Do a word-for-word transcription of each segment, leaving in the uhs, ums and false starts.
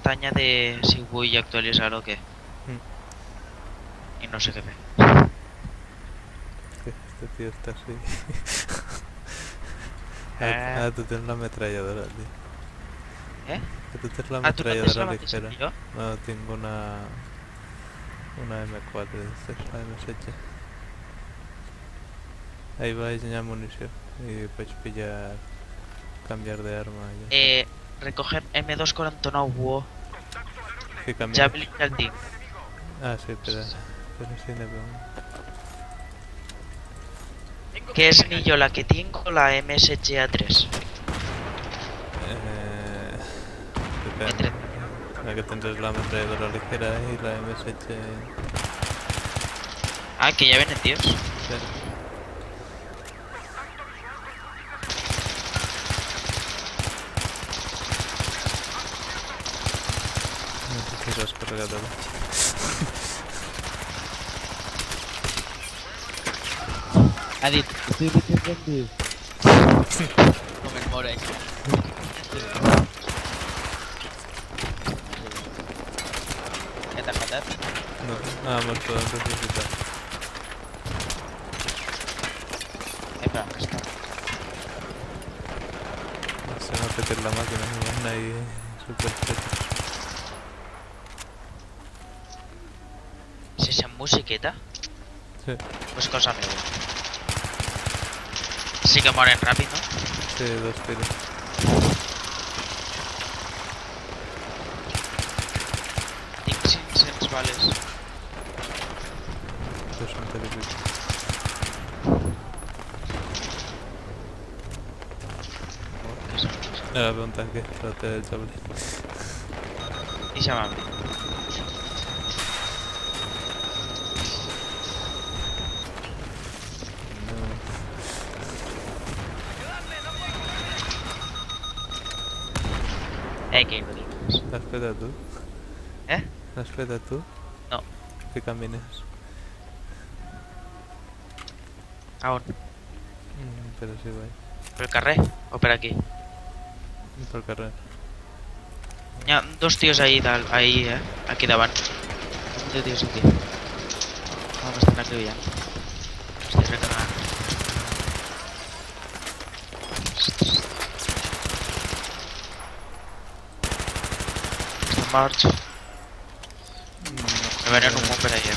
pestaña de si voy a actualizar o qué. Mm. Y no sé qué ver. Este tío está así. Eh, Ah, tú tienes la ametralladora, tío. ¿Eh? Que tú tienes la Ah, ¿tú no tienes ametralladora la batiza ligera. que yo? No, tengo una... Una eme cuatro, esta es la eme siete. Ahí va a enseñar munición. Y puedes pillar... Cambiar de arma. Ya está. Eh, recoger eme dos cuarenta y nueve WoW. ¿Qué camines? Javelin al team. Ah, sí, espera. Pero sí, no veo. ¿Qué es ni yo la que tengo? La eme ese ge a tres. Eh... Entre... Depende. La que tendrás la ametralladora ligera y la eme siete... Ah, que ya vienen tíos. Sí. No sé si lo has cargado. Adit, estoy recién prendido. Como el Morek. ¿Qué tal, matar? No, nada más puedo resucitar. Eh, pero acá está. No sé, no peter la máquina, me van ahí super chetos. Si es en musiqueta, Sí, pues cosa mía. Sí que mueren rápido. sí, dos tiros. Tinc cinc-cents vales. Dos son terribles. Oh, que son cosas. Ahora veo un tanque, trate del chaval. Y se llama. Eh, que lo digas. ¿La has petado tú? ¿Eh? ¿La has petado tú? No, ¿Qué caminas? aún. Mm, pero sí, guay. ¿Por el carrer o por aquí? Por carrera. Hi ha dos tios ahí, dalt, ahí, eh? Aquí davant. Dos tios aquí. Ah, m'estan acribillant. Estic recarregant. Estan morts. Me venen un munt per allà.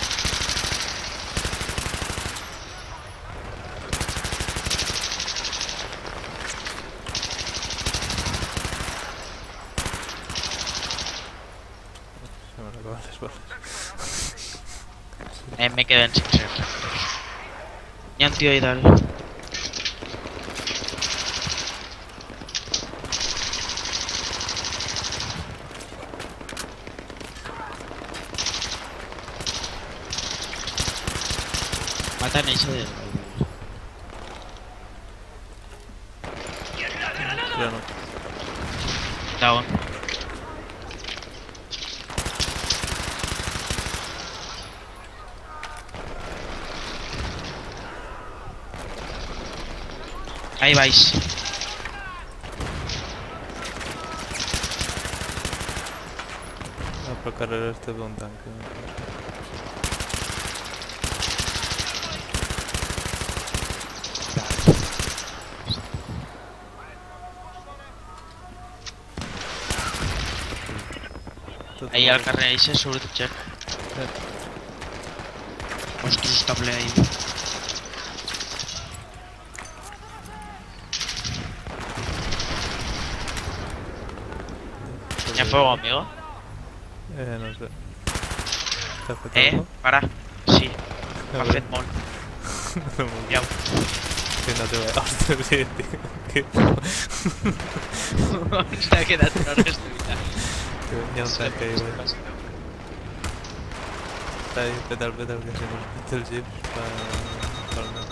Se me acaban las balas. Eh, me queden cinc-cents. Hi ha un tio ahí dalt. Matan a ese del... Ya no. Down. Ahí vais. No, por carrera este veo un tanque. Tot Ahí al molt- carrer ese surt gent. Eh, Ostres, està ple ahí. ¿Ya fuego, amigo? Eh, no sé. ¿Te has petado Eh, algo? para. Sí, A m'ha ver. fet molt. Muy Ja. Que no te voy a... Hostia, sí, tío. Que... S'ha quedat una restuita. que venía un tanque ahí, güey. Está ahí, petal, petal, que se nos mete el jeep para... para el...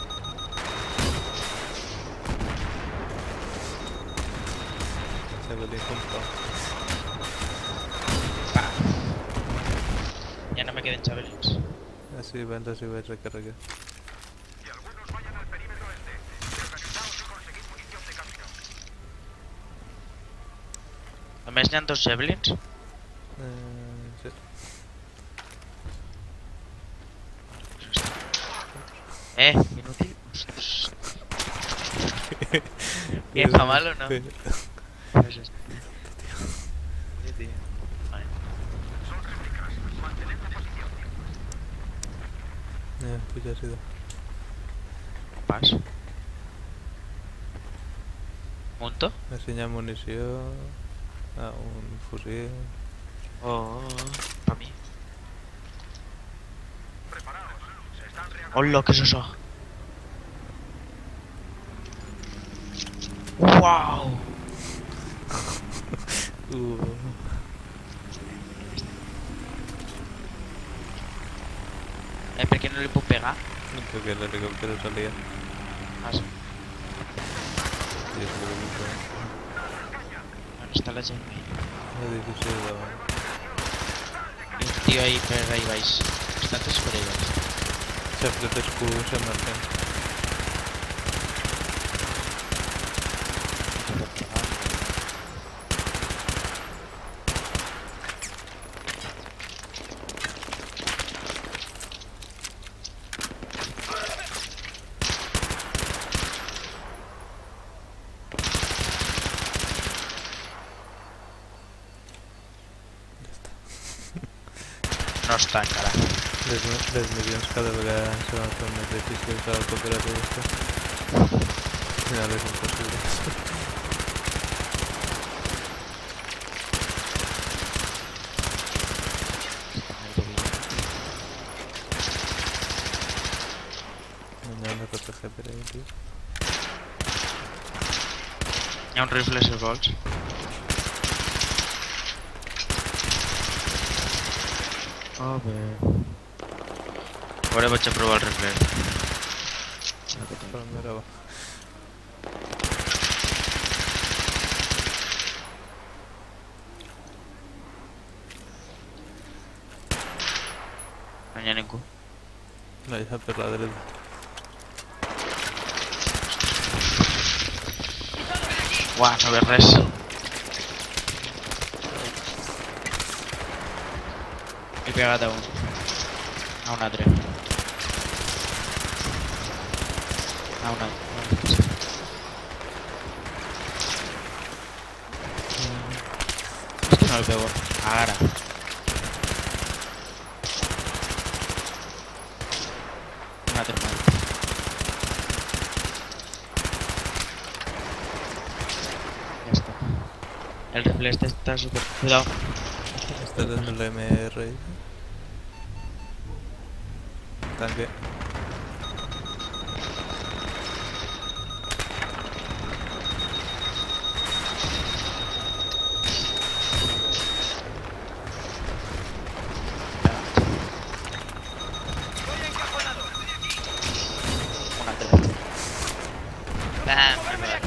Se vuelve incómodo. Ja no me queden javelins. Así van, así vais a recargar. Només n'hi ha dos javelins? Eh, sí. Eh, inútil. ¿Qué fa mal o no? Sí. Pues esto. Sí, tío. Vale. Eh, pues ja ha sido. Pas. Munto? Ensenyar munició. Ah, un fusil. Oh, oh, oh. Pa' mí. Hola, ¿qué es eso? ¡Wow! Uh, Eh, per què no li puc pegar? porque el helicóptero salía. Ah, sí. Y eso lo que On està la gent ahí? L'edifici de davant. I un tio ahí per ahí baix. Estan tots per ahí baix. S'ha fet escurs, s'ha marcat. No pot pegar. No està encara. Les, les missions cada vegada se van fer més difícils al cooperativista. Al final és impossible. No hi ha un R P G per ahí, tio. Hi ha un rifle si vols. A ver... Ara vaig a provar el rifle. Però mira, va. No hi ha ningú. No hi ha per la dreta. Uah, no veig res. He pegat a un. A un altre. A un altre. És que no el veu. Ara. Un altre mort. Ja està. El rifle este està super... Cuidado. Estàs en l'M R. Tanque. Un altre. Bam, he pegat.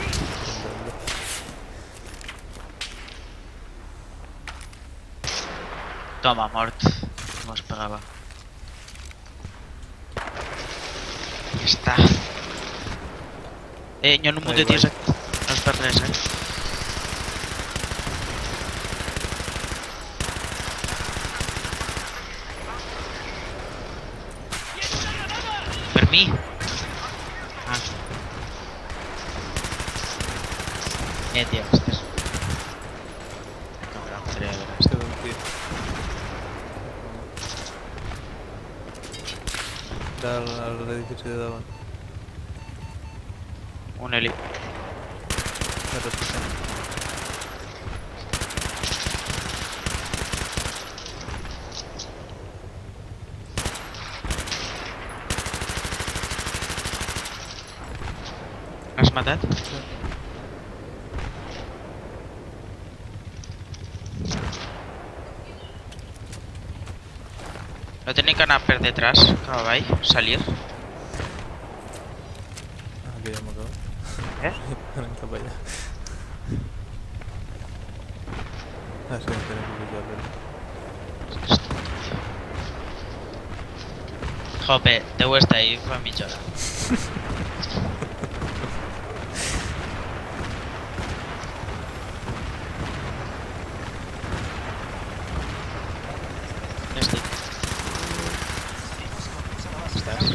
Toma, mort. No es pegava. Ja està. Eh, hi ha un munt de Ai, tios guai. aquí. No es perd res, eh? Per mi? Ah. Eh, tio, estàs... Cabrón, podria haver estat. Queda un tir. Dalt a l'edifici de davant. Un heli. R P G. L'has matat? No tenía que anar per detrás, cap avall, salir. Ah, que ja m'acabo. Eh? Anem cap allà. Ah, sí, tenim que pujar per... Jope, deu estar ahí fa mitja hora. estás?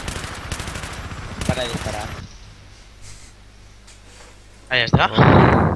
Para de disparar. Ahí está. Vamos.